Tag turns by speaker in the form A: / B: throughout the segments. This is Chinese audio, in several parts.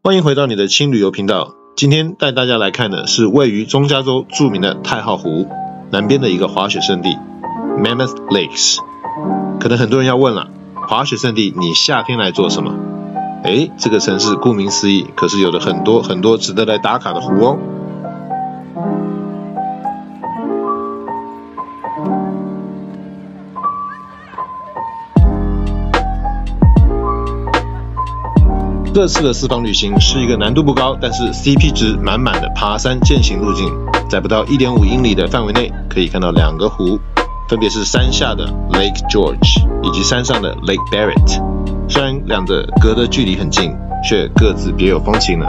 A: 欢迎回到你的轻旅游频道。今天带大家来看的是位于中加州著名的太浩湖南边的一个滑雪胜地 Mammoth Lakes。可能很多人要问了，滑雪胜地你夏天来做什么？这个城市顾名思义，可是有着很多值得来打卡的湖哦。这次的四方旅行是一个难度不高，但是 CP 值满满的爬山健行路径，在不到 1.5 英里的范围内，可以看到两个湖，分别是山下的 Lake George 以及山上的 Lake Barrett。虽然两者隔的距离很近，却各自别有风情呢。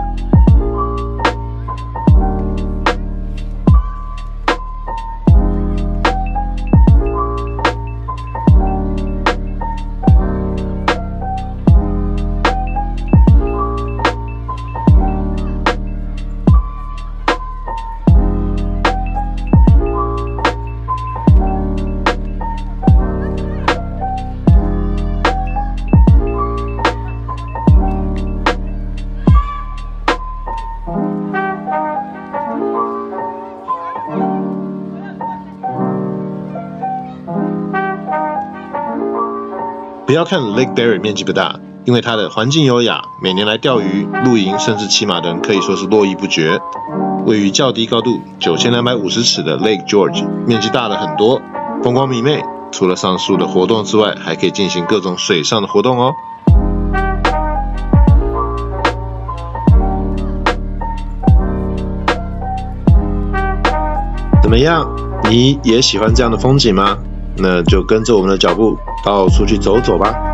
A: 不要看 Lake Barrett 面积不大，因为它的环境优雅，每年来钓鱼、露营甚至骑马的人可以说是络绎不绝。位于较低高度9250尺的 Lake George 面积大了很多，风光明媚。除了上述的活动之外，还可以进行各种水上的活动哦。怎么样？你也喜欢这样的风景吗？那就跟着我们的脚步到处去走走吧。